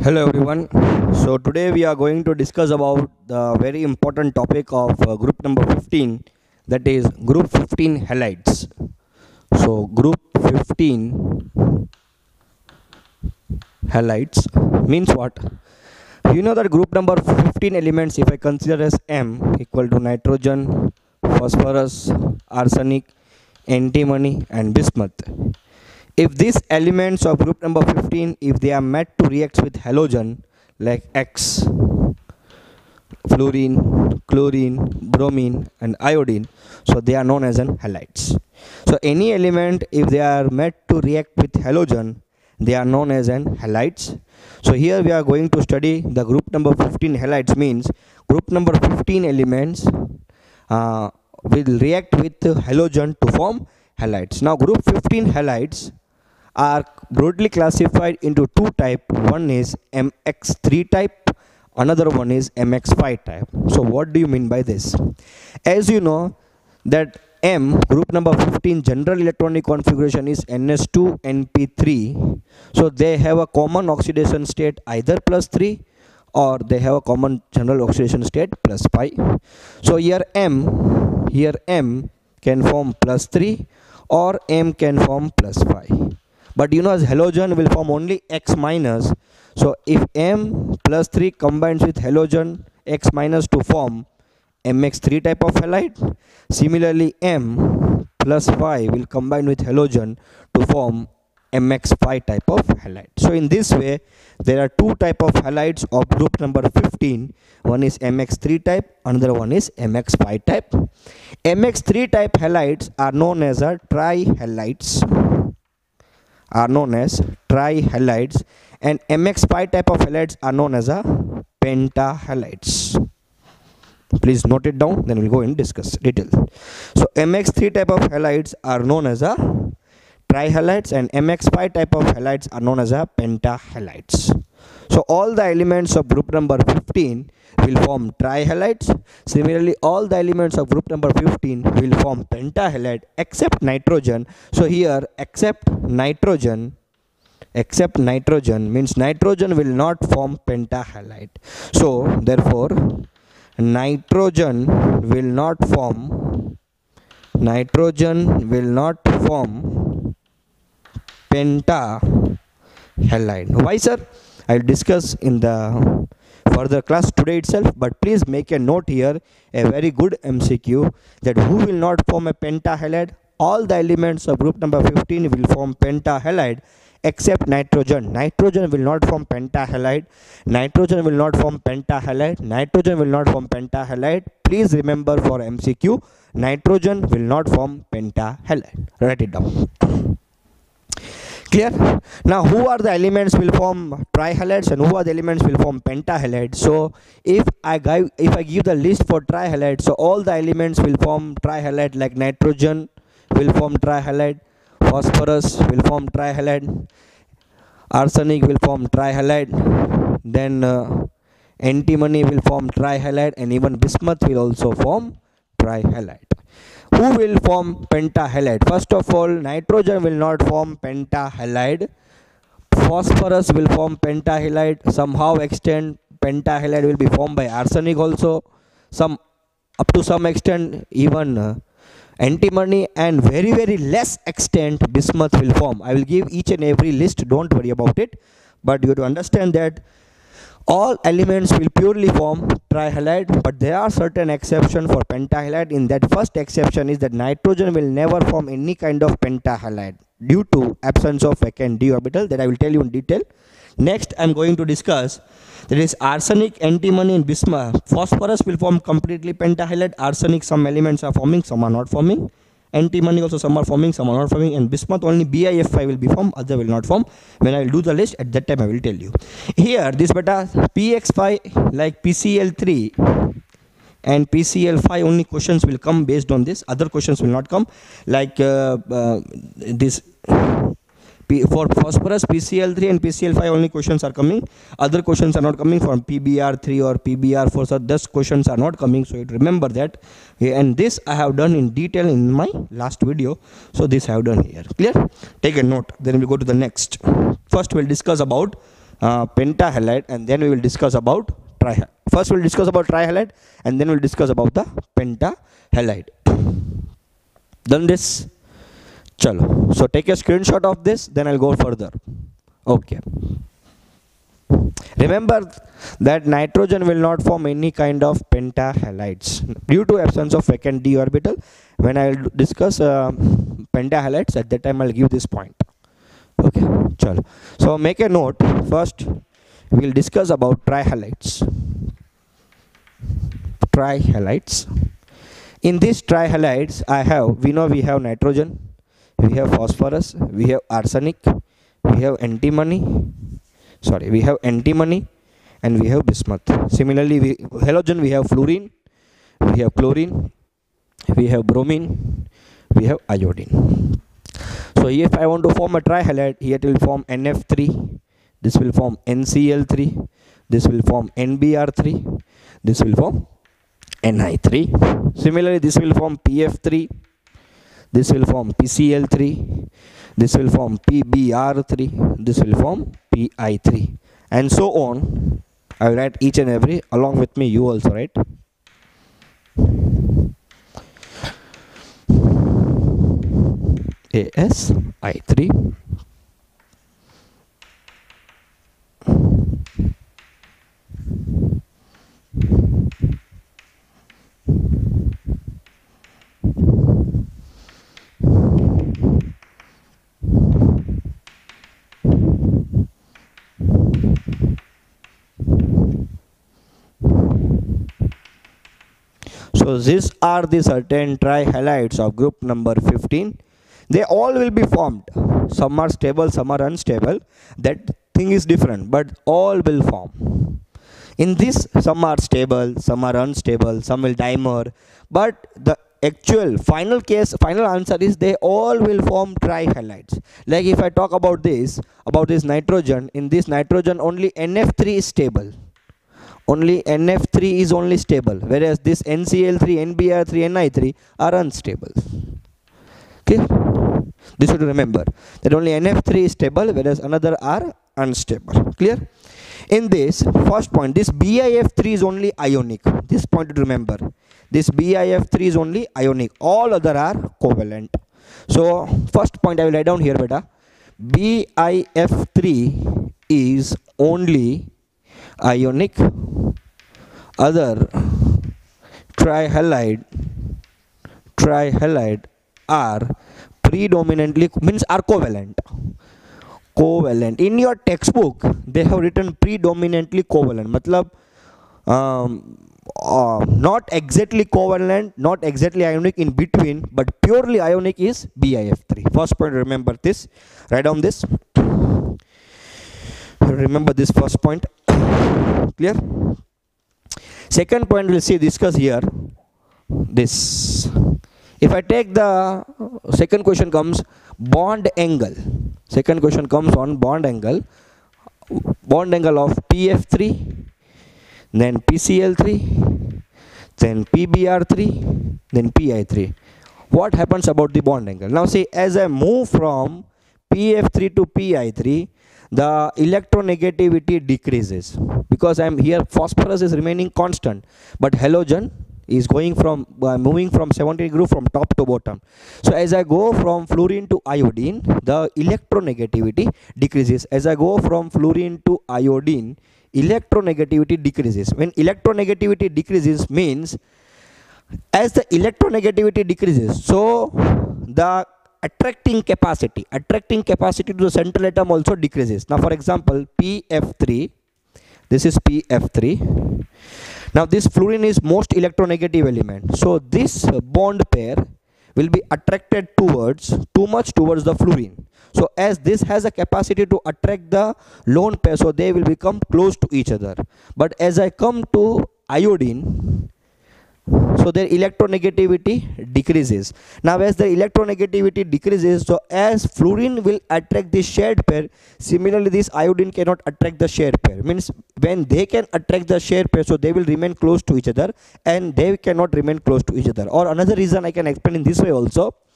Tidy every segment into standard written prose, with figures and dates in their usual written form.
Hello everyone. So today we are going to discuss about the very important topic of group number 15, that is group 15 halides. So group 15 halides means what? You know that group number 15 elements, if I consider as M equal to nitrogen, phosphorus, arsenic, antimony and bismuth. If these elements of group number 15, if they are made to react with halogen like X, fluorine, chlorine, bromine and iodine, so they are known as an halides. So any element, if they are made to react with halogen, they are known as an halides. So here we are going to study the group number 15 halides, means group number 15 elements will react with halogen to form halides. Now group 15 halides are broadly classified into two types. One is MX3 type, another one is MX5 type. So what do you mean by this? As you know that M, group number 15, general electronic configuration is NS2NP3. So they have a common oxidation state either +3 or they have a common general oxidation state +5. So here M can form +3 or M can form +5. But you know, as halogen will form only X minus. So if M +3 combines with halogen X minus to form MX3 type of halide, similarly M +5 will combine with halogen to form MX5 type of halide. So in this way, there are two type of halides of group number 15. One is MX3 type, another one is MX5 type. MX3 type halides are known as trihalides. And MX5 type of halides are known as pentahalides. Please note it down, then we'll go and discuss detail. So MX3 type of halides are known as trihalides and MX5 type of halides are known as pentahalides. So all the elements of group number 15 will form trihalides. Similarly, all the elements of group number 15 will form pentahalide except nitrogen. So here except nitrogen means nitrogen will not form pentahalide. So therefore nitrogen will not form pentahalide. Why, sir? I will discuss in the further class today itself, but please make a note here, a very good MCQ, that who will not form a pentahalide? All the elements of group number 15 will form pentahalide except nitrogen. Nitrogen will not form pentahalide. Please remember for MCQ, nitrogen will not form pentahalide. Write it down. Clear? Now who are the elements will form trihalides and who are the elements will form pentahalides? So if I give the list for trihalides, so all the elements will form trihalide, like nitrogen will form trihalide, phosphorus will form trihalide, arsenic will form trihalide, then antimony will form trihalide, and even bismuth will also form trihalide. Who will form pentahalide? First of all, nitrogen will not form pentahalide. Phosphorus will form pentahalide. Somehow extent pentahalide will be formed by arsenic also. Up to some extent even antimony, and very less extent bismuth will form. I will give each and every list, don't worry about it, but you have to understand that all elements will purely form trihalide, but there are certain exceptions for pentahalide. In that, first exception is that nitrogen will never form any kind of pentahalide due to absence of vacant d orbital, that I will tell you in detail. Next I am going to discuss, that is arsenic, antimony and bismuth. Phosphorus will form completely pentahalide. Arsenic, some elements are forming, some are not forming. Antimony also, some are forming, some are not forming, and bismuth only BiF5 will be formed, other will not form. When I will do the list, at that time I will tell you. Here this beta PX5 like PCl3 and PCl5 only questions will come based on this, other questions will not come, like this. For phosphorus, PCl3 and PCl5 only questions are coming. Other questions are not coming from PBr3 or PBr4. So those questions are not coming. So remember that. And this I have done in detail in my last video. So this I have done here. Clear? Take a note. Then we'll go to the next. First we'll discuss about pentahalide, and then we will discuss about trihalide. First we'll discuss about trihalide, and then we'll discuss about the pentahalide. Done this? Chalo. So take a screenshot of this, then I'll go further. Okay. Remember that nitrogen will not form any kind of pentahalides due to absence of vacant d orbital. When I will discuss pentahalides, at that time I'll give this point. Okay, chalo. So make a note. First we will discuss about trihalides. Trihalides. In these trihalides, we know we have nitrogen, we have phosphorus, we have arsenic, we have antimony, and we have bismuth. Similarly, halogen, we have fluorine, we have chlorine, we have bromine, we have iodine. So if I want to form a trihalide, here it will form NF3, this will form NCl3, this will form NBr3, this will form Ni3. Similarly, this will form PF3, this will form PCl3, this will form PBr3, this will form Pi3, and so on. I will write each and every along with me, you also write. AsI3, so these are the certain trihalides of group number 15. They all will be formed. Some are stable, some are unstable. That thing is different, but all will form. In this, some are stable, some are unstable, some will dimer. But the actual final answer is they all will form trihalides. Like if I talk about this nitrogen, in this nitrogen only NF3 is stable. Only NF3 is only stable, whereas this NCl3, NBr3, Ni3 are unstable. Okay, this should remember that only NF3 is stable, whereas another are unstable. Clear? In this first point, this BiF3 is only ionic. This point to remember. This BiF3 is only ionic. All other are covalent. So first point I will write down here, beta. BiF3 is only ionic. Other trihalide are predominantly are covalent. In your textbook they have written predominantly covalent, matlab not exactly covalent, not exactly ionic, in between, but purely ionic is BiF3. First point, remember this. Write down this. Remember this first point. Clear? Second point we'll discuss here. This. If I take the second question comes bond angle. Second question comes on bond angle. Bond angle of PF3, then PCl3, then PBr3, then Pi3. What happens about the bond angle? Now see, as I move from PF3 to Pi3, the electronegativity decreases, because I am here phosphorus is remaining constant, but halogen is going from moving from 70 group from top to bottom. So as I go from fluorine to iodine, the electronegativity decreases. As I go from fluorine to iodine, electronegativity decreases. When electronegativity decreases means as the electronegativity decreases, so the attracting capacity to the central atom also decreases. Now for example, PF3, this is PF3. Now this fluorine is most electronegative element, so this bond pair will be attracted too much towards the fluorine. So as this has a capacity to attract the lone pair, so they will become close to each other. But as I come to iodine, so their electronegativity decreases. Now as the electronegativity decreases, so as fluorine will attract this shared pair, similarly this iodine cannot attract the shared pair. Means when they can attract the shared pair, so they will remain close to each other, and they cannot remain close to each other. Or another reason I can explain in this way also.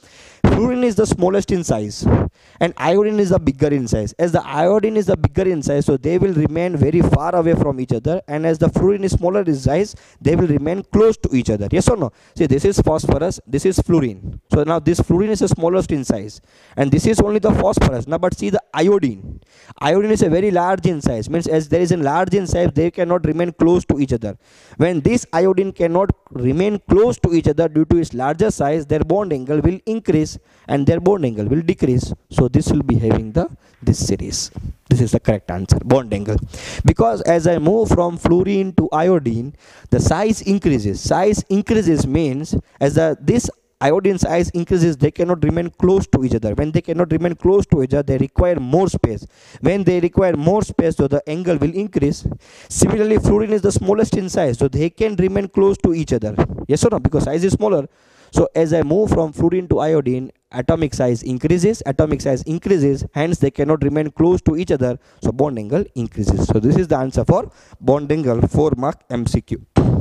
fluorine is the smallest in size and iodine is the bigger in size. As the iodine is the bigger in size, so they will remain very far away from each other, and as the fluorine is smaller in size, they will remain close to each other. Yes or no? See, this is phosphorus, this is fluorine. So now this fluorine is the smallest in size and this is only the phosphorus. Now but see the iodine. Iodine is a very large in size, means as there is a large in size, they cannot remain close to each other. When this iodine cannot remain close to each other due to its larger size, their bond angle will increase and their bond angle will decrease. So this will be having this series. This is the correct answer, bond angle. Because as I move from fluorine to iodine, the size increases. Size increases means as this iodine size increases, they cannot remain close to each other. When they cannot remain close to each other, they require more space. When they require more space, so the angle will increase. Similarly, fluorine is the smallest in size, so they can remain close to each other. Yes or no? Because size is smaller. So as I move from fluorine to iodine, atomic size increases, hence they cannot remain close to each other, so bond angle increases. So this is the answer for bond angle, 4-mark MCQ.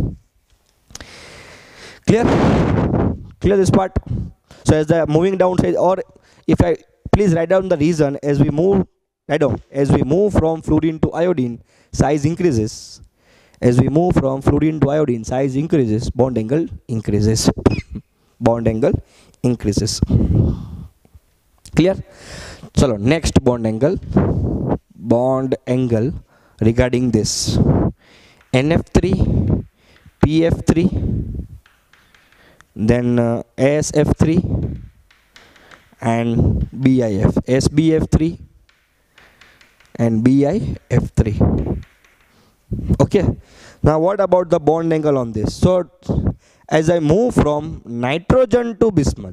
Clear? Clear this part? So as the moving down side, or if I please write down the reason, as we move from fluorine to iodine, size increases. As we move from fluorine to iodine, size increases, bond angle increases. Bond angle increases. Clear? Chalo, next bond angle regarding this NF3, PF3, then ASF3 and BIF, SBF3 and BIF3. Okay, now what about the bond angle on this? So as I move from nitrogen to bismuth,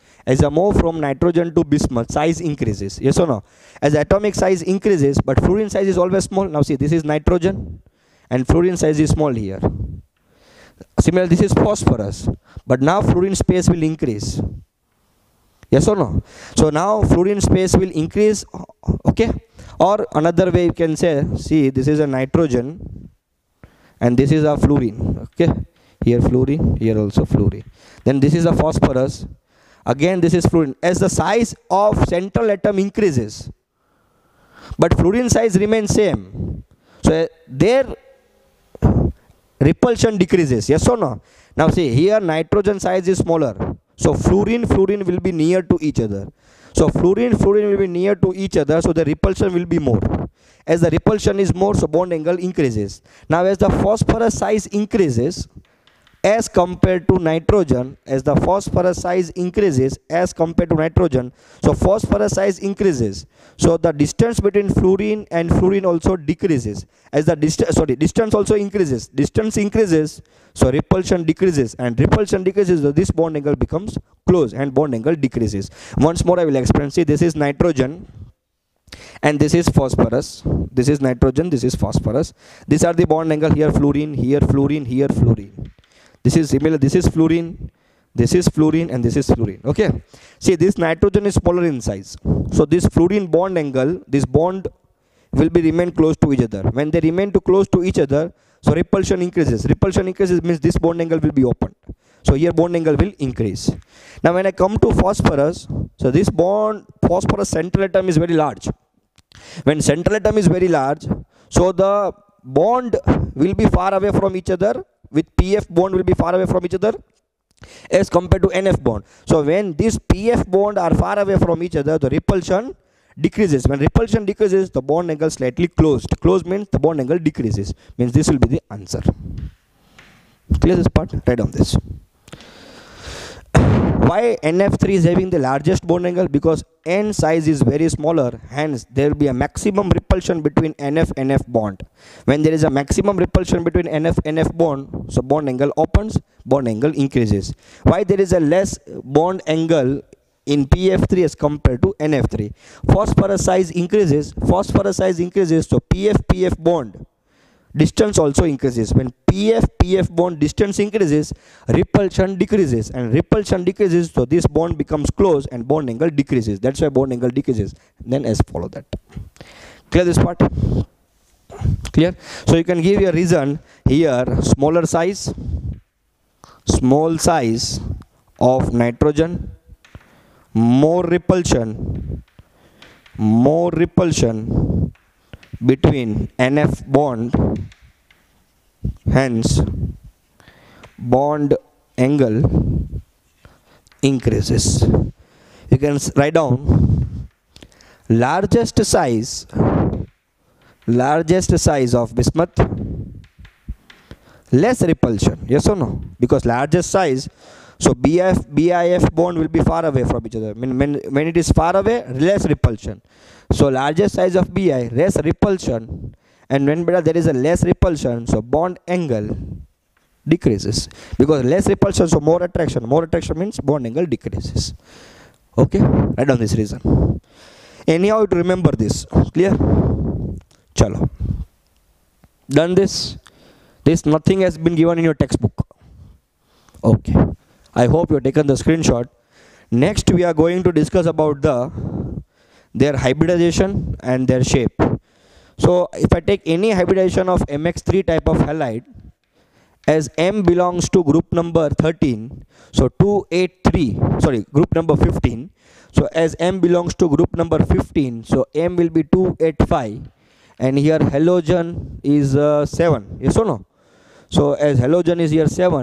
size increases. Yes or no? As atomic size increases, but fluorine size is always small. Now see, this is nitrogen and fluorine size is small here. Similarly, this is phosphorus, but now fluorine space will increase. Yes or no? So now fluorine space will increase. Okay, or another way you can say, see, this is a nitrogen and this is a fluorine. Okay, here fluorine, here also fluorine. Then this is a phosphorus, again this is fluorine. As the size of central atom increases, but fluorine size remains same, so their repulsion decreases. Yes or no? Now see, here nitrogen size is smaller, so fluorine will be near to each other. So fluorine will be near to each other, so the repulsion will be more. As the repulsion is more, so bond angle increases. Now as the phosphorus size increases as compared to nitrogen, so phosphorus size increases, so the distance between fluorine and fluorine also decreases. As the distance also increases, so repulsion decreases, and repulsion decreases, so this bond angle becomes close and bond angle decreases. Once more I will explain. See, this is nitrogen and this is phosphorus. This is nitrogen, this is phosphorus. These are the bond angle, here fluorine, here fluorine, here fluorine. This is similar, this is fluorine, and this is fluorine. Okay, see, this nitrogen is smaller in size, so this fluorine bond angle, this bond will be remain close to each other. When they remain too close to each other, so repulsion increases means this bond angle will be opened, so here bond angle will increase. Now when I come to phosphorus, so this phosphorus central atom is very large. When central atom is very large, so the bond will be far away from each other, with PF bond will be far away from each other as compared to NF bond. So when these PF bond are far away from each other, the repulsion decreases. When repulsion decreases, the bond angle slightly closed. Closed means the bond angle decreases. Means this will be the answer. Clear this part? Write down this. Why NF3 is having the largest bond angle? Because N size is very smaller, hence there will be a maximum repulsion between NF-NF bond. When there is a maximum repulsion between NF-NF bond, so bond angle opens, bond angle increases. Why there is a less bond angle in PF3 as compared to NF3? Phosphorus size increases, so PF-PF bond distance also increases. When PF-PF bond distance increases, repulsion decreases, and repulsion decreases, so this bond becomes close and bond angle decreases. That's why bond angle decreases. Then as follow that. Clear this part? Clear? So you can give your reason here: small size of nitrogen, more repulsion between NF bond, hence bond angle increases. You can write down largest size of bismuth, less repulsion. Yes or no? Because largest size, so BIF bond will be far away from each other. When it is far away, less repulsion. So largest size of Bi, less repulsion, and when there is a less repulsion, so bond angle decreases. Because less repulsion, so more attraction. More attraction means bond angle decreases. Okay, write down this reason. Anyhow, to remember this. Clear? Chalo. Done this. This nothing has been given in your textbook. Okay. I hope you have taken the screenshot. Next, we are going to discuss about their hybridization and their shape. So, if I take any hybridization of MX3 type of halide, as M belongs to group number 13, so 283, sorry, group number 15. So, as M belongs to group number 15, so M will be 285, and here halogen is 7. Yes or no? So, as halogen is here 7,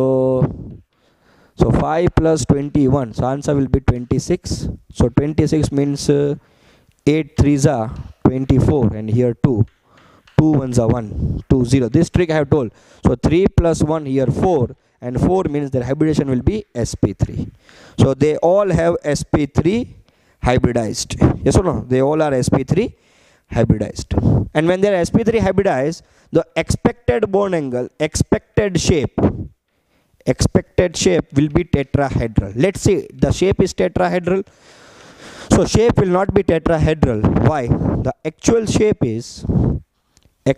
so 5 plus 21, so answer will be 26. So 26 means 8 3s are 24, and here 2 1s are 1, 2 0. This trick I have told. So 3 plus 1, here 4, and 4 means their hybridization will be sp3. So they all have sp3 hybridized. Yes or no? They all are sp3 hybridized. And when they are sp3 hybridized, the expected bond angle, expected shape will be tetrahedral. Let's say the shape is tetrahedral. So shape will not be tetrahedral. Why? The actual shape is the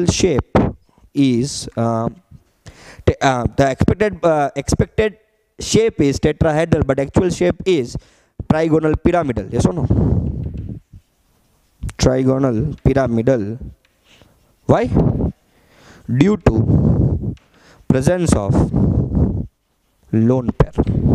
expected shape is tetrahedral, but actual shape is trigonal pyramidal. Yes or no? Trigonal pyramidal. Why? Due to presence of lone pair.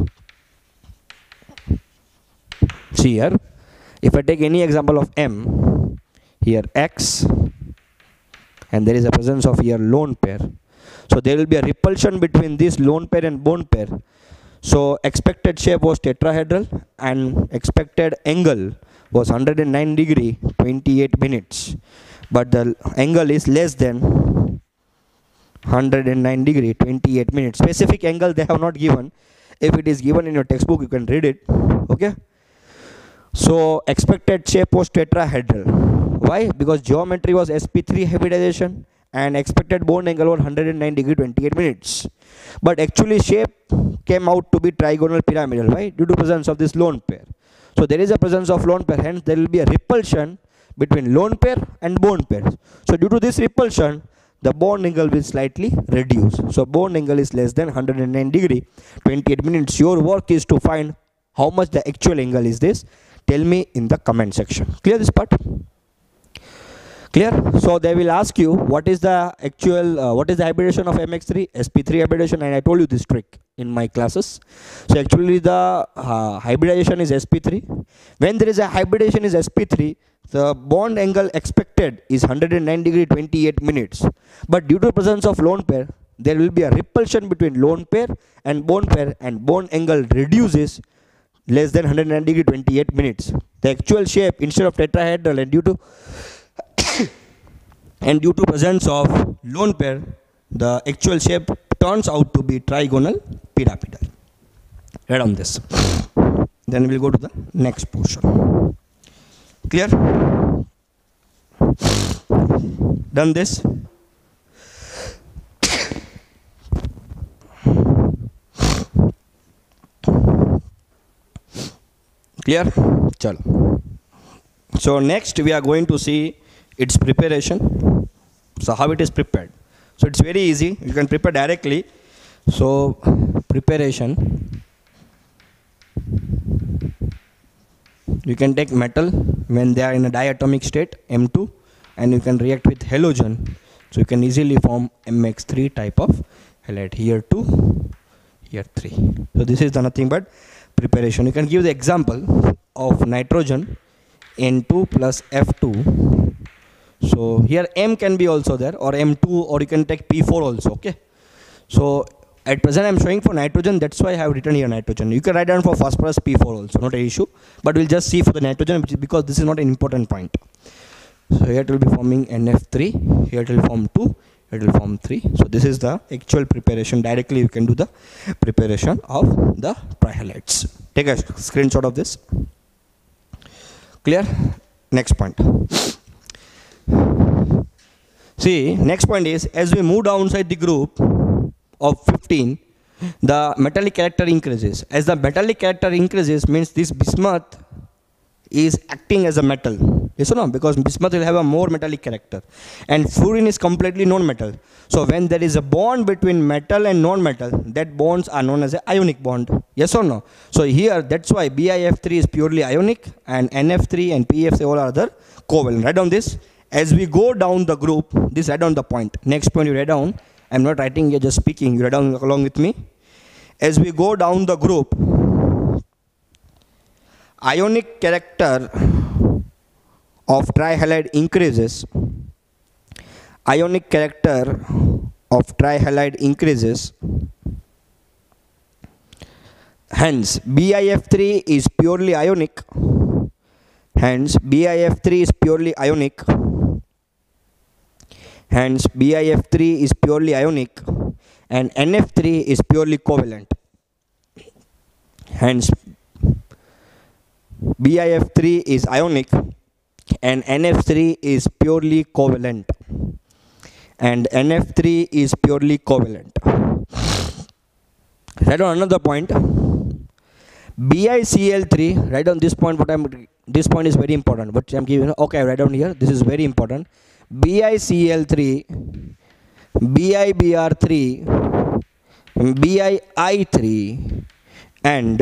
See here, if I take any example of M, here X, and there is a presence of here lone pair, so there will be a repulsion between this lone pair and bone pair. So expected shape was tetrahedral, and expected angle was 109 degree 28 minutes, but the angle is less than 109 degree 28 minutes. Specific angle they have not given. If it is given in your textbook, you can read it. Okay. So expected shape was tetrahedral. Why? Because geometry was sp3 hybridization, and expected bond angle was 109 degree 28 minutes. But actually shape came out to be trigonal pyramidal. Why? Due to presence of this lone pair. So there is a presence of lone pair, hence there will be a repulsion between lone pair and bond pair. So due to this repulsion, the bond angle will slightly reduce. So bond angle is less than 109 degree 28 minutes. Your work is to find how much the actual angle is this. Tell me in the comment section. Clear this part? Clear? So they will ask you what is the actual, what is the hybridization of MX3? sp3 hybridization, and I told you this trick in my classes. So actually the hybridization is sp3. When there is a hybridization is sp3, the bond angle expected is 109 degree 28 minutes. But due to presence of lone pair, there will be a repulsion between lone pair, and bond angle reduces less than 109 degree 28 minutes. The actual shape, instead of tetrahedral, and due to presence of lone pair, the actual shape turns out to be trigonal pyramidal. Write on this. Then we will go to the next portion. Clear? Done this? Clear? Chalo. So next we are going to see its preparation. So how it is prepared. So it's very easy. You can prepare directly. So preparation. You can take metal when they are in a diatomic state, M2, and you can react with halogen. So you can easily form MX3 type of halide. Here 2, here 3. So this is the nothing but preparation. You can give the example of nitrogen N2 plus F2. So here M can be also there, or M2, or you can take P4 also. Okay. So at present I'm showing for nitrogen, that's why I have written here nitrogen. You can write down for phosphorus P4 also, not an issue. But we'll just see for the nitrogen, because this is not an important point. So here it will be forming NF3, here it will form 2, it will form 3. So this is the actual preparation. Directly you can do the preparation of the trihalides. Take a screenshot of this. Clear? Next point. See, next point is, as we move downside the group of 15, the metallic character increases. As the metallic character increases, means this bismuth is acting as a metal. Yes or no? Because bismuth will have a more metallic character, and fluorine is completely non-metal. So when there is a bond between metal and non-metal, that bonds are known as an ionic bond. Yes or no? So here, that's why BiF3 is purely ionic, and NF3 and PF3 all are other covalent. Write down this. As we go down the group, this write down the point. Next point you write down. I'm not writing here, just speaking. You write down along with me. As we go down the group, ionic character of trihalide increases. Ionic character of trihalide increases. Hence, BiF3 is purely ionic. Hence, BiF3 is purely ionic. Hence, BiF3 is purely ionic, and NF3 is purely covalent. Hence, BiF3 is ionic, and NF3 is purely covalent. And NF3 is purely covalent. Write down another point. BiCl3. Write down this point. This point is very important. But I'm giving. Okay, write down here. This is very important. BiCl3, BiBr3, BiI3, and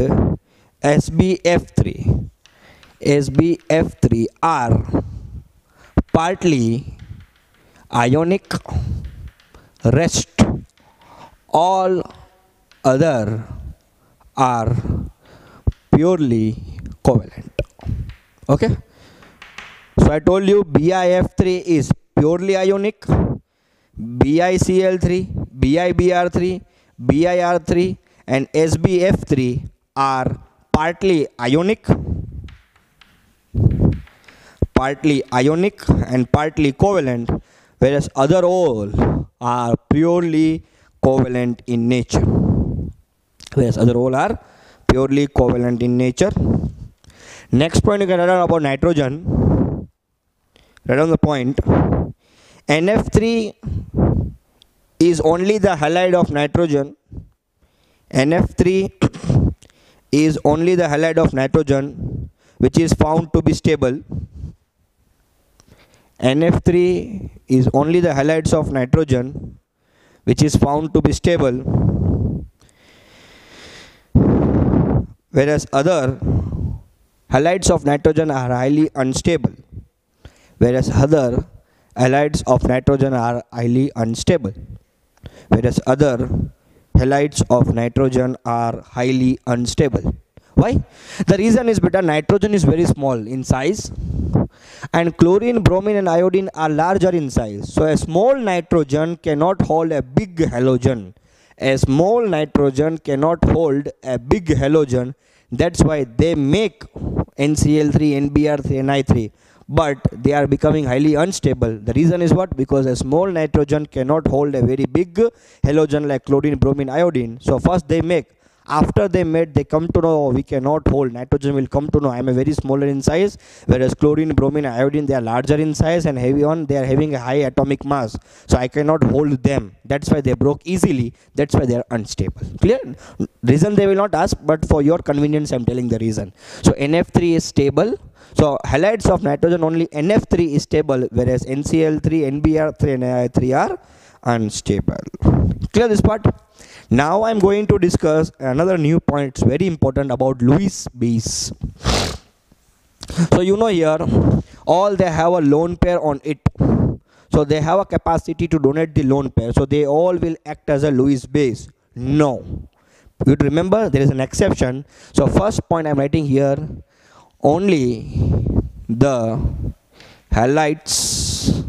SbF3. SbF3 are partly ionic, rest all other are purely covalent. Okay. So I told you BiF3 is purely ionic, BiCl3, BiBr3, BiR3, and SbF3 are partly ionic and partly covalent, whereas other all are purely covalent in nature. Next point you can write down about nitrogen. Write down the point. NF3 is only the halide of nitrogen. NF3 is only the halide of nitrogen which is found to be stable. NF3 is only the halides of nitrogen which is found to be stable, whereas other halides of nitrogen are highly unstable. Whereas other halides of nitrogen are highly unstable. Whereas other halides of nitrogen are highly unstable. Why? The reason is because nitrogen is very small in size, and chlorine, bromine, and iodine are larger in size. So a small nitrogen cannot hold a big halogen. A small nitrogen cannot hold a big halogen. That's why they make NCl3, NBr3, and I3. But they are becoming highly unstable. The reason is what? Because a small nitrogen cannot hold a very big halogen like chlorine, bromine, iodine. So first they make. After they made, they come to know, oh, we cannot hold. Nitrogen will come to know I am a very smaller in size, whereas chlorine, bromine, iodine, they are larger in size and heavy on. They are having a high atomic mass. So I cannot hold them. That's why they broke easily. That's why they are unstable. Clear? Reason they will not ask, but for your convenience, I am telling the reason. So NF3 is stable. So halides of nitrogen only NF3 is stable, whereas NCl3, NBr3, and I3 are unstable. Clear this part? Now I am going to discuss another new point. It's very important about Lewis base. So you know here, all they have a lone pair on it. So they have a capacity to donate the lone pair. So they all will act as a Lewis base. No. You remember there is an exception. So first point I'm writing here, only the halides,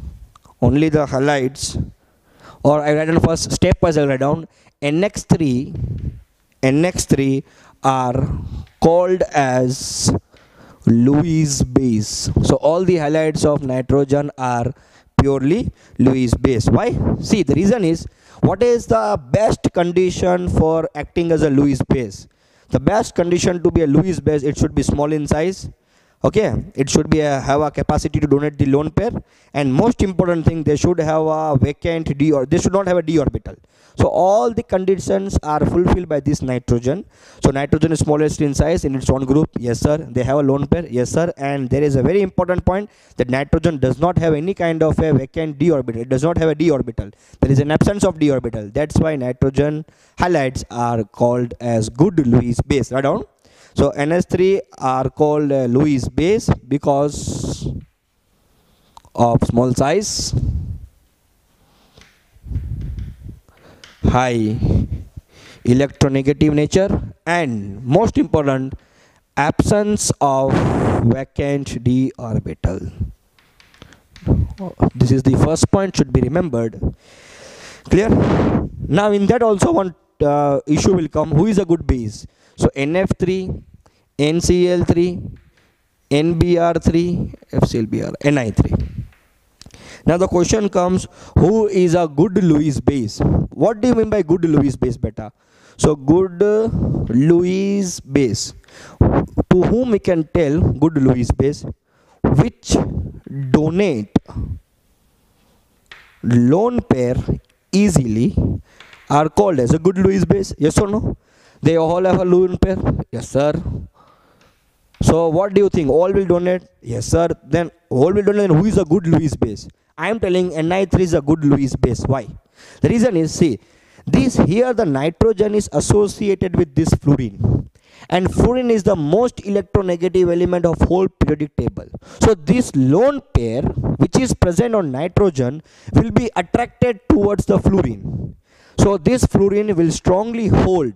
or I write down first stepwise. I write down NX3 are called as Lewis base. So all the halides of nitrogen are purely Lewis base. Why? See, the reason is, what is the best condition for acting as a Lewis base? The best condition to be a Lewis base, it should be small in size. Okay, it should be have a capacity to donate the lone pair, and most important thing, they should have a vacant d, or they should not have a d orbital. So all the conditions are fulfilled by this nitrogen. So nitrogen is smallest in size in its own group. Yes sir. They have a lone pair. Yes sir. And there is a very important point, that nitrogen does not have any kind of a vacant d orbital. It does not have a d orbital. There is an absence of d orbital. That's why nitrogen halides are called as good Lewis base. Write down. So NH3 are called Lewis base because of small size, high electronegative nature, and most important, absence of vacant d orbital. This is the first point, should be remembered. Clear? Now in that also one issue will come, who is a good base? So NF3, NCl3, NBr3, FClBr, Ni3. Now the question comes, who is a good Lewis base? What do you mean by good Lewis base, beta? So good Lewis base. To whom we can tell good Lewis base? Which donate lone pair easily are called as a good Lewis base. Yes or no? They all have a lone pair. Yes sir. So what do you think? All will donate? Yes sir. Then all will donate. Then who is a good Lewis base? I am telling Ni3 is a good Lewis base. Why? The reason is, see, this here the nitrogen is associated with this fluorine, and fluorine is the most electronegative element of whole periodic table. So this lone pair which is present on nitrogen will be attracted towards the fluorine. So this fluorine will strongly held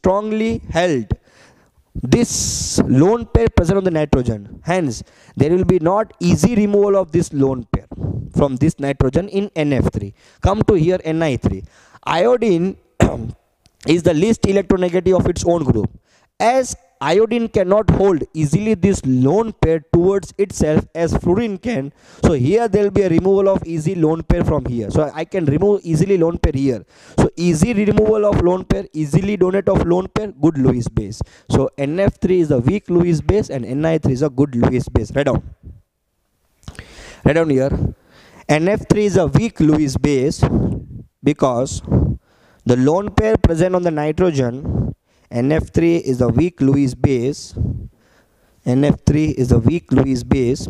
this lone pair present on the nitrogen. Hence, there will be not easy removal of this lone pair from this nitrogen in NF3. Come to here Ni3. Iodine is the least electronegative of its own group. As iodine cannot hold easily this lone pair towards itself as fluorine can, so here there will be a removal of easy lone pair from here. So I can remove easily lone pair here. So easy removal of lone pair, easily donate of lone pair, good Lewis base. So NF3 is a weak Lewis base and Ni3 is a good Lewis base. Write down. Write down here. NF3 is a weak Lewis base because the lone pair present on the nitrogen, NF3 is a weak Lewis base. NF3 is a weak Lewis base.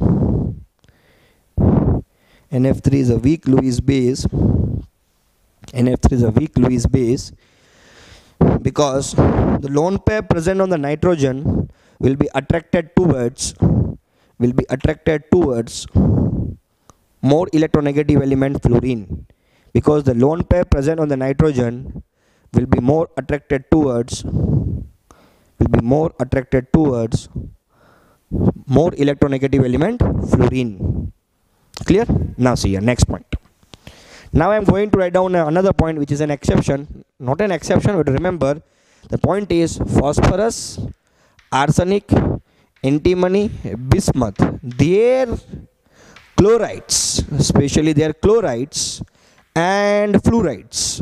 NF3 is a weak Lewis base. NF3 is a weak Lewis base because the lone pair present on the nitrogen will be attracted towards more electronegative element fluorine, because the lone pair present on the nitrogen will be more attracted towards more electronegative element fluorine. Clear? Now see here, next point. Now I am going to write down another point which is an exception. Not an exception, but remember the point is phosphorus, arsenic, antimony, bismuth, their chlorides, especially their chlorides and fluorides.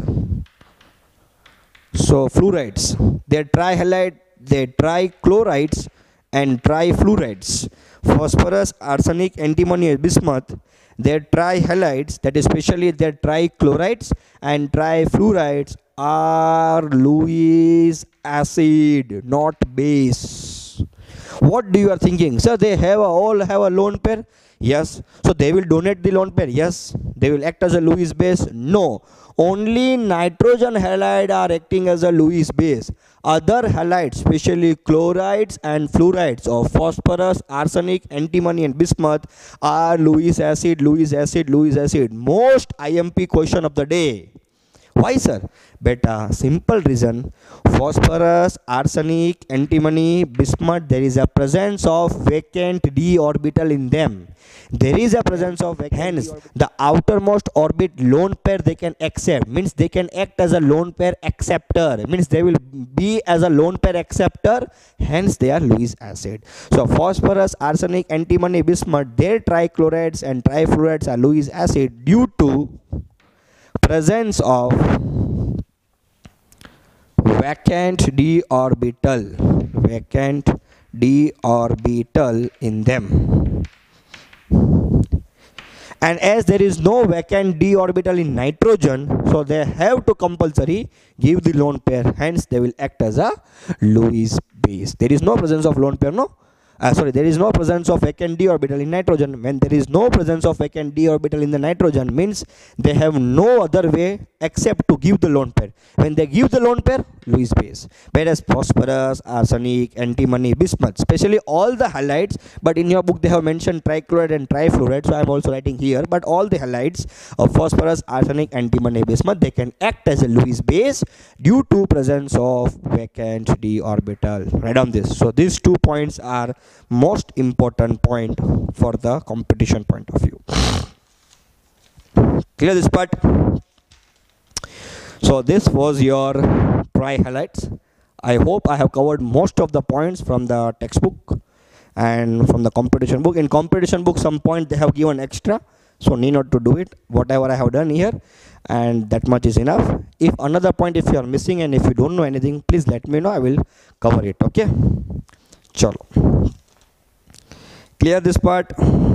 So fluorides, their trihalide, their trichlorides and trifluorides. Phosphorus, arsenic, antimony and bismuth, their trihalides, that is especially their trichlorides and trifluorides, are Lewis acid, not base. What do you are thinking? Sir, they all have a lone pair? Yes. So they will donate the lone pair? Yes. They will act as a Lewis base? No. Only nitrogen halide are acting as a Lewis base. Other halides, especially chlorides and fluorides of phosphorus, arsenic, antimony and bismuth, are Lewis acid, Lewis acid, Lewis acid. Most IMP question of the day. Why, sir? Beta, simple reason. Phosphorus, arsenic, antimony, bismuth, there is a presence of vacant d orbital in them. There is a presence of vacant, hence the outermost orbit lone pair they can accept, means they can act as a lone pair acceptor, means they will be as a lone pair acceptor, hence they are Lewis acid. So phosphorus, arsenic, antimony, bismuth, their trichlorides and trifluorides are Lewis acid due to presence of vacant d orbital in them. And as there is no vacant d orbital in nitrogen, so they have to compulsory give the lone pair, hence they will act as a Lewis base. There is no presence of lone pair, no? There is no presence of vacant d orbital in nitrogen. When there is no presence of vacant d orbital in the nitrogen, means they have no other way except to give the lone pair. When they give the lone pair, Lewis base. Whereas phosphorus, arsenic, antimony, bismuth, especially all the halides, but in your book they have mentioned trichloride and trifluoride, so I am also writing here, but all the halides of phosphorus, arsenic, antimony, bismuth, they can act as a Lewis base due to presence of vacant d orbital. Write down this. So these 2 points are most important point for the competition point of view. Clear this part? So this was your trihalides. I hope I have covered most of the points from the textbook and from the competition book. In competition book, some point they have given extra, so need not to do it. Whatever I have done here, and that much is enough. If another point if you are missing and if you don't know anything, please let me know. I will cover it. Okay. Chalo. Clear this part?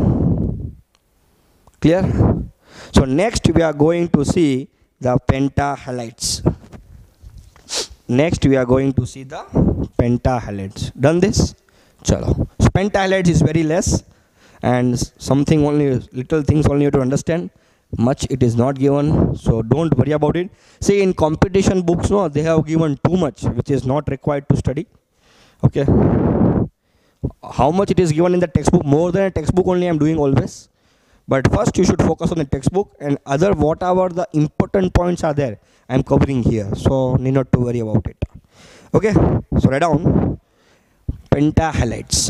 Clear? So next we are going to see the pentahalides. Next we are going to see the pentahalides. Done this? Chalo. So pentahalides is very less and something only, little things only you have to understand. Much it is not given, so don't worry about it. See, in competition books, no, they have given too much which is not required to study. Okay. How much it is given in the textbook? More than a textbook only I am doing always. But first you should focus on the textbook, and other whatever the important points are there, I am covering here. So need not to worry about it. Okay. So write down pentahalides.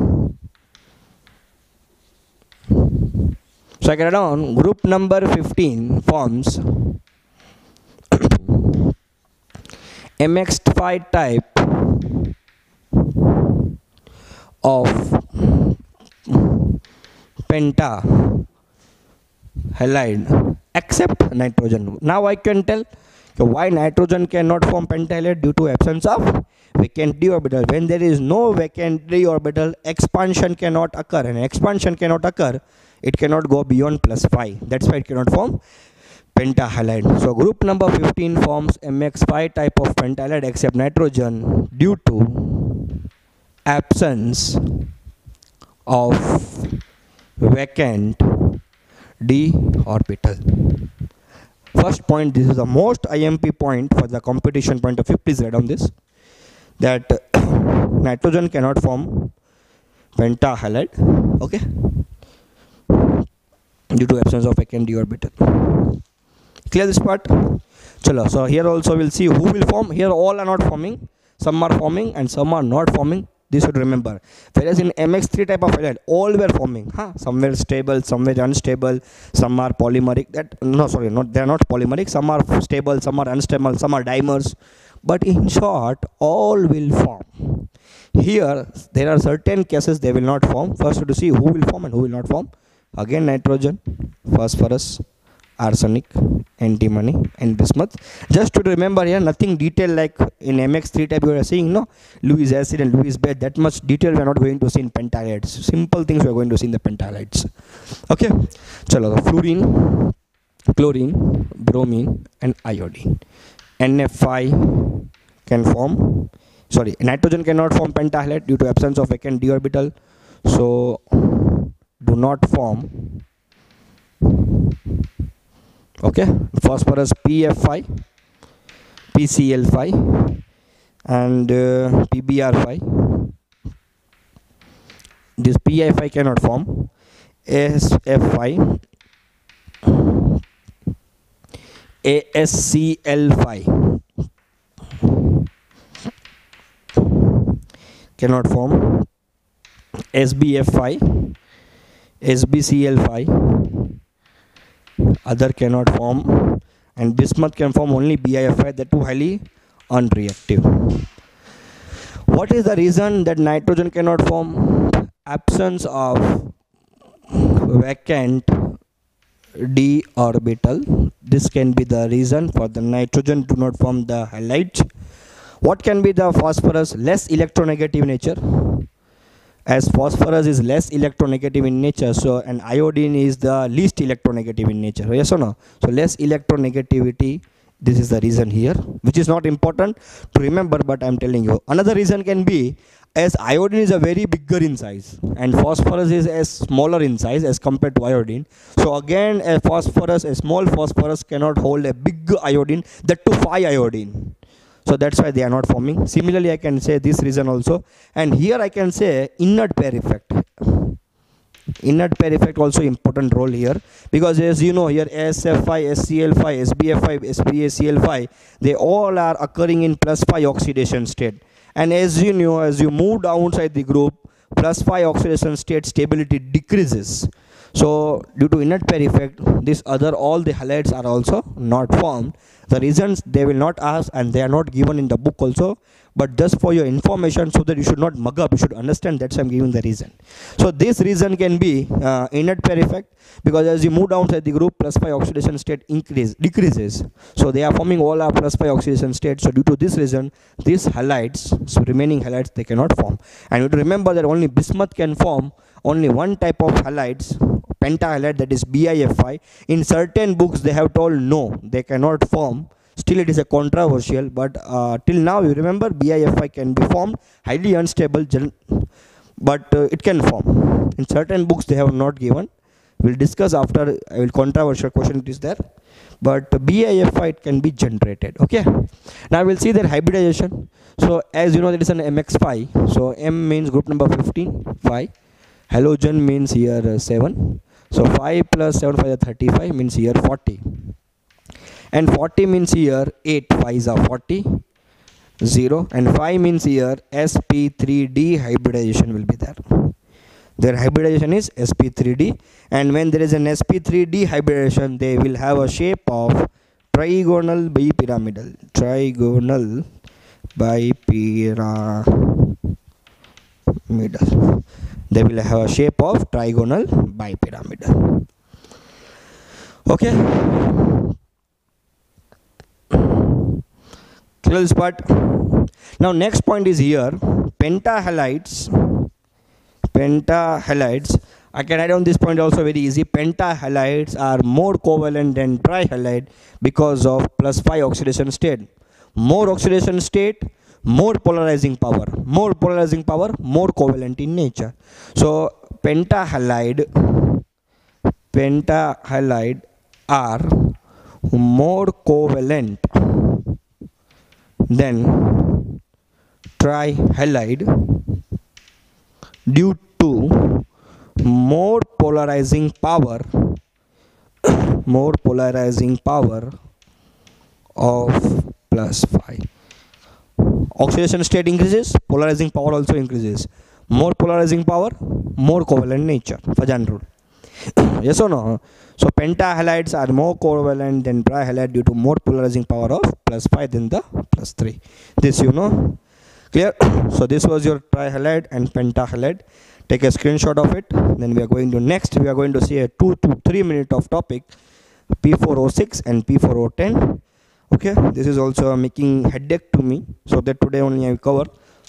So I can write down group number 15 forms MX5 type of pentahalide except nitrogen. Now I can tell why nitrogen cannot form pentahalide, due to absence of vacant d orbital. When there is no vacant d orbital, expansion cannot occur, and expansion cannot occur, it cannot go beyond +5. That's why it cannot form pentahalide. So group number 15 forms MX5 type of pentahalide except nitrogen due to absence of vacant d orbital. First point, this is the most IMP point for the competition point of view. Please write down this, that nitrogen cannot form pentahalide, okay, due to absence of vacant d orbital. Clear this part? Chalo. So here also we'll see who will form. Here all are not forming, some are forming and some are not forming. This should remember. Whereas in MX3 type of halide, all were forming. Somewhere stable, somewhere unstable, some are polymeric. They are not polymeric. Some are stable, some are unstable, some are dimers. But in short, all will form. Here, there are certain cases they will not form. First, to see who will form and who will not form. Again, nitrogen, phosphorus, arsenic, antimony and bismuth. Just to remember here, nothing detailed like in MX3 type you are seeing, no, Lewis acid and Lewis base, that much detail we are not going to see in pentahalides. Simple things we are going to see in the pentahalides. Okay, chalo, fluorine, chlorine, bromine and iodine. NF5 can form, nitrogen cannot form pentahalide due to absence of vacant d orbital, so do not form. Okay, phosphorus PF5, PCl5 and PBr5. This PI5 cannot form. SF5, ASCl5 cannot form, SBF5, SBCl5 other cannot form, and bismuth can form only BiF5, that too highly unreactive. What is the reason that nitrogen cannot form? Absence of vacant d orbital. This can be the reason for the nitrogen do not form the halides. What can be the phosphorus? Less electronegative nature. As phosphorus is less electronegative in nature, so and iodine is the least electronegative in nature. Yes or no? So less electronegativity. This is the reason here, which is not important to remember, but I'm telling you. Another reason can be, as iodine is a very bigger in size and phosphorus is as smaller in size as compared to iodine. So again, a small phosphorus cannot hold a big iodine, that too 5 iodine. So that's why they are not forming. Similarly, I can say this reason also. And here I can say inert pair effect. Inert pair effect also important role here, because as you know here ASF5, SCl5, SBF5, SBACl5, they all are occurring in +5 oxidation state. And as you know, as you move downside the group, +5 oxidation state stability decreases. So due to inert pair effect, all the halides are also not formed. The reasons they will not ask, and they are not given in the book also, but just for your information, so that you should not mug up, you should understand. That's why I'm giving the reason. So this reason can be inert pair effect, because as you move downside the group, +5 oxidation state decreases. So they are forming all our +5 oxidation states. So due to this reason, these halides, so remaining halides, they cannot form. And you have to remember that only bismuth can form only one type of halides, pentahalide, that is BiF5. In certain books they have told no, they cannot form. Still it is a controversial, but till now you remember BiF5 can be formed, highly unstable, but it can form. In certain books they have not given. We'll discuss after. I will controversial question it is there, but BiF5 can be generated. Okay, now we'll see their hybridization. So as you know, that is an MX5. So M means group number 15, 5. Halogen means here 7. So 5 plus 7, 5 is 35, means here 40. And 40 means here 8, 5s are 40, 0. And 5 means here sp3d hybridization will be there. Their hybridization is sp3d. And when there is an sp3d hybridization, they will have a shape of trigonal bipyramidal. Trigonal bipyramidal. They will have a shape of trigonal bipyramidal. Okay. Clear this part. Now next point is here pentahalides. I can write down this point also very easy. Pentahalides are more covalent than trihalide because of +5 oxidation state. More oxidation state, more polarizing power. More polarizing power, more covalent in nature. So pentahalide are more covalent than trihalide due to more polarizing power of +5. Oxidation state increases, polarizing power also increases. More polarizing power, more covalent nature. Fajan rule. Yes or no? So pentahalides are more covalent than trihalide due to more polarizing power of +5 than the +3. This you know. Clear? So this was your trihalide and pentahalide. Take a screenshot of it. Then we are going to next. We are going to see a 2 to 3 minute of topic P4O6 and P4O10. Okay, this is also making headache to me, so that today only I will cover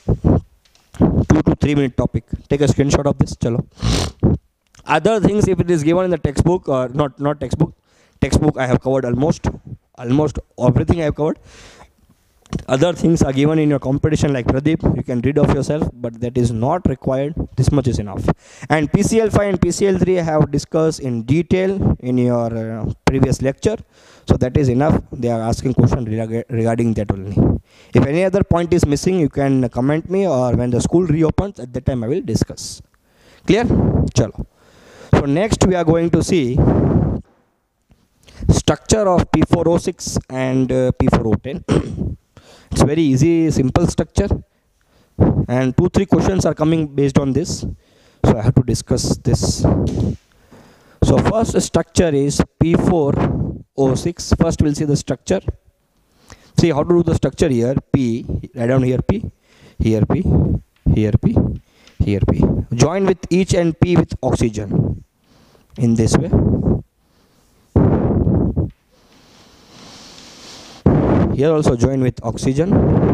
2 to 3 minute topic. Take a screenshot of this. Chalo. Other things, if it is given in the textbook or not textbook I have covered almost everything I have covered. Other things are given in your competition like Pradeep, you can read of yourself, but that is not required. This much is enough. And PCl5 and PCl3 I have discussed in detail in your previous lecture, so that is enough. They are asking question regarding that only. If any other point is missing, you can comment me, or when the school reopens, at that time I will discuss. Clear? Chalo. So next we are going to see structure of P4O6 and P4O10. It's very easy, simple structure, and 2-3 questions are coming based on this, so I have to discuss this. So first structure is P4O6. First we'll see the structure. See how to do the structure here. P, write down here P, here P, here P, here P. Join with each and P with oxygen in this way. Here also join with oxygen.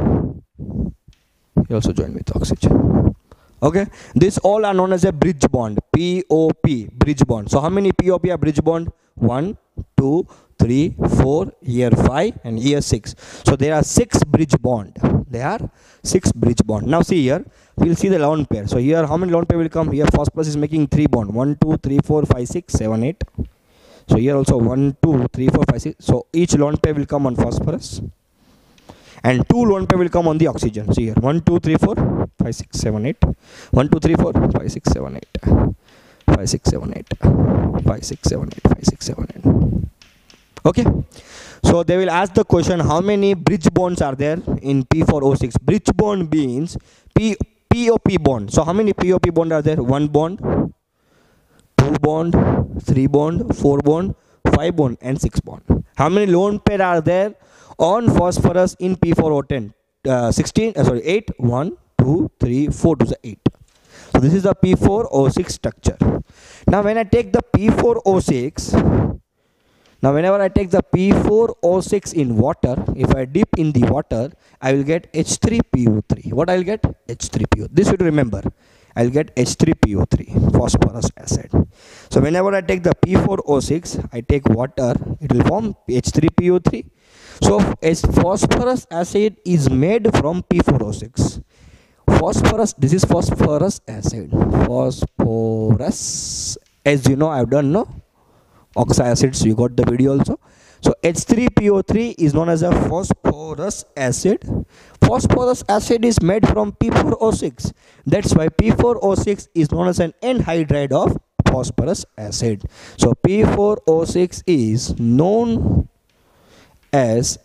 Here also join with oxygen. Okay, this all are known as a bridge bond. POP, bridge bond. So how many POP are bridge bond? 1, 2, 3, 4, here 5 and here 6. So there are 6 bridge bond. There are 6 bridge bond. Now see here, we'll see the lone pair. So here how many lone pair will come? Here phosphorus is making 3 bond. 1, 2, 3, 4, 5, 6, 7, 8. So here also 1, 2, 3, 4, 5, 6. So each lone pair will come on phosphorus, and 2 lone pair will come on the oxygen. See here 1, 2, 3, 4, 5, 6, 7, 8. 1, 2, 3, 4, 5, 6, 7, 8. 5, 6, 7, 8. 5, 6, 7, 8. 5, 6, 7, 8. Okay. So they will ask the question, how many bridge bonds are there in P4O6? Bridge bond means POP bond. So how many POP bond are there? 1 bond, 2 bond, 3 bond, 4 bond, 5 bond and 6 bond. How many lone pair are there on phosphorus in P4O10? 8. 1, 2, 3, 4 to the 8. So this is the P4O6 structure. Now when I take the P4O6, now whenever I take the P4O6 in water, if I dip in the water, I will get H3PO3. What I will get? H3PO. This you to remember. I will get H3PO3, phosphorus acid. So whenever I take the P4O6, I take water, it will form H3PO3. So phosphorus acid is made from P4O6. Phosphorus, this is phosphorus acid. Phosphorus, as you know, I have done no oxyacids, you got the video also. So H3PO3 is known as a phosphorus acid. Phosphorus acid is made from P4O6. That's why P4O6 is known as an anhydride of phosphorus acid. So P4O6 is known as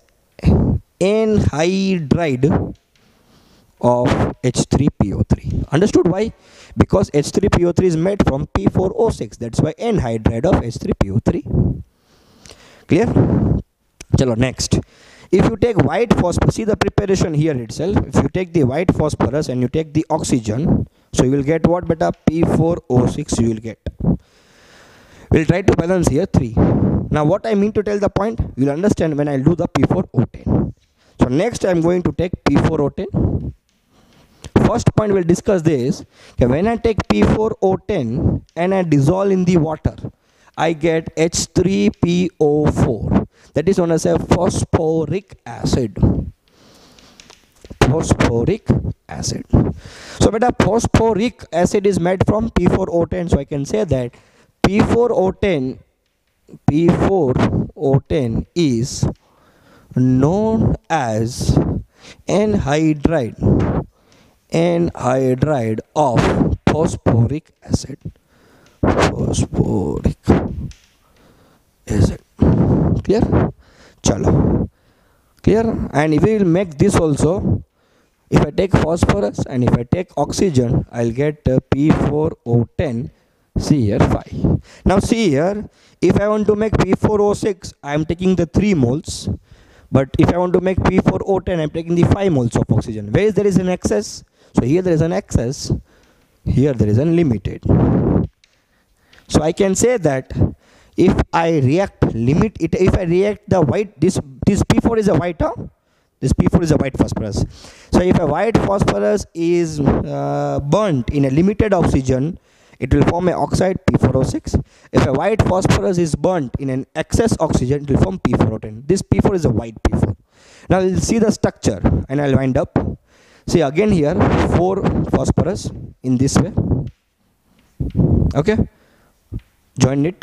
anhydride of H3PO3. Understood why? Because H3PO3 is made from P4O6. That's why anhydride of H3PO3. Clear? Chalo, next. If you take white phosphorus, see the preparation here itself. If you take the white phosphorus and you take the oxygen, so you will get what beta? P4O6 you will get. We'll try to balance here 3. Now what I mean to tell the point, you will understand when I do the P4O10. So next I am going to take P4O10. First point we'll discuss this. Okay, when I take P4O10 and I dissolve in the water, I get H3PO4. That is known as a phosphoric acid. Phosphoric acid. So beta, phosphoric acid is made from P4O10. So I can say that P4O10 is known as anhydride of phosphoric acid. Phosphoric acid. Clear? Chalo. Clear? And we will make this also. If I take phosphorus and if I take oxygen, I'll get P4O10. See here 5. Now see here, if I want to make P4O6, I am taking the 3 moles. But if I want to make P4O10, I am taking the 5 moles of oxygen. Where is there is an excess? So here there is an excess. Here there is unlimited. So I can say that if I react if I react the white, this P4 is a white, huh? This P4 is a white phosphorus. So if a white phosphorus is burnt in a limited oxygen, it will form an oxide P4O6. If a white phosphorus is burnt in an excess oxygen, it will form P4O10. This P4 is a white P4. Now we'll see the structure and I'll wind up. See again here 4 phosphorus in this way. Okay. Join it.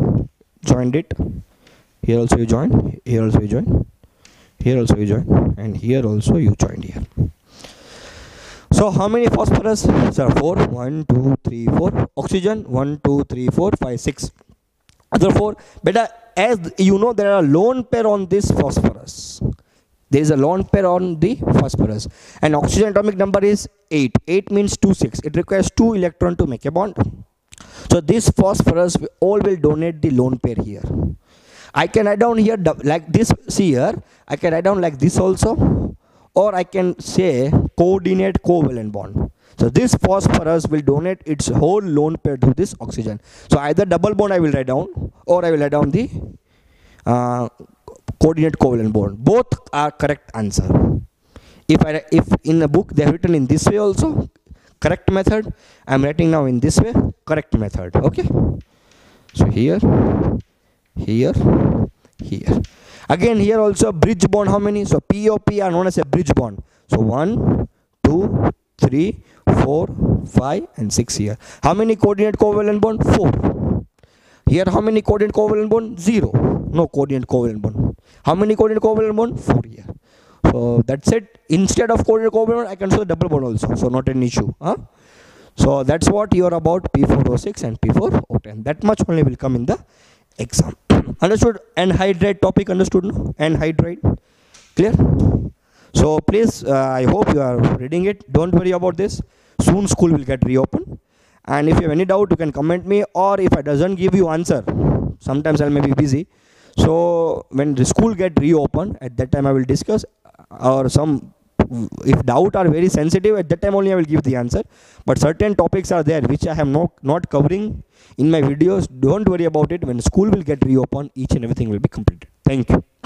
Here also you join. Here also you join. Here also you join. And here also you join here. So how many phosphorus? Sir, 4. 1, 2, 3, 4. Oxygen 1, 2, 3, 4, 5, 6. Other 4. Beta, as you know, there are lone pair on this phosphorus. There is a lone pair on the phosphorus, and oxygen atomic number is 8. 8 means 2 6. It requires 2 electrons to make a bond. So this phosphorus all will donate the lone pair here. I can write down here like this. See here, I can write down like this also, or I can say coordinate covalent bond. So this phosphorus will donate its whole lone pair to this oxygen. So either double bond I will write down, or I will write down the coordinate covalent bond. Both are correct answer. If in the book they have written in this way also, correct method, I am writing now in this way, correct method. Okay. So here, here, here. Again here also bridge bond, how many? So P O P are known as a bridge bond. So 1, 2, 3, 4, 5 and 6 here. How many coordinate covalent bond? 4. Here how many coordinate covalent bond? 0. No coordinate covalent bond. How many coordinate covalent bond? 4 here. So that's it. Instead of coordinate covalent bond, I can show double bond also. So not an issue. So that's what you are about P4O6 and P4O10. That much only will come in the exam. Understood? Anhydride topic understood? No? Anhydride. Clear? So please, I hope you are reading it. Don't worry about this. Soon school will get reopened. And if you have any doubt, you can comment me, or if I doesn't give you answer, sometimes I may be busy. So when the school get reopened, at that time I will discuss, or some, if doubt are very sensitive, at that time only I will give the answer. But certain topics are there which I am not covering in my videos. Don't worry about it. When school will get reopened, each and everything will be completed. Thank you.